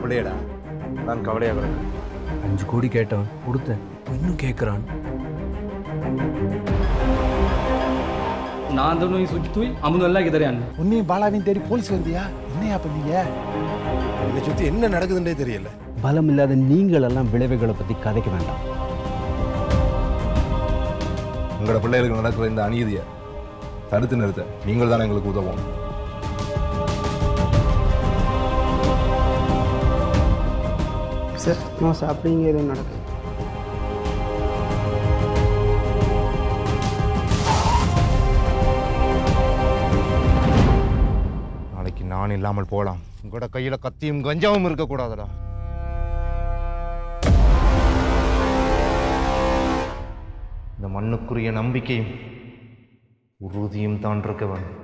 பிள்ளையடா நான் கவலையாக கிடக்கு 5 கோடி கேட்டான் கொடுத்தேன் இன்னும் கேட்குறான் நான் அந்த நோய் சுற்றி அமுதெல்லாம் கிதறியான் உன்னையும் பாலாவையும் தேடி போலீஸ் வந்தியா என்னையா பண்ணீங்க இதை சுற்றி என்ன நடக்குதுன்றே தெரியல பலம் இல்லாத நீங்கள் எல்லாம் விளைவுகளை பற்றி கதைக்க வேண்டாம் உங்களோட பிள்ளைகளுக்கு நடக்கிற இந்த அநீதியை தடுத்து நிறுத்த நீங்கள் தானே எங்களுக்கு உதவும் சார் நான் சாப்பிட்டீங்க எதுவும் நடக்குது நாளைக்கு நான் இல்லாமல் போகலாம் உங்களோட கையில் கத்தியும் கஞ்சாவும் இருக்கக்கூடாதுடா இந்த மண்ணுக்குரிய நம்பிக்கையும் உறுதியும் தான் இருக்க வேண்டும்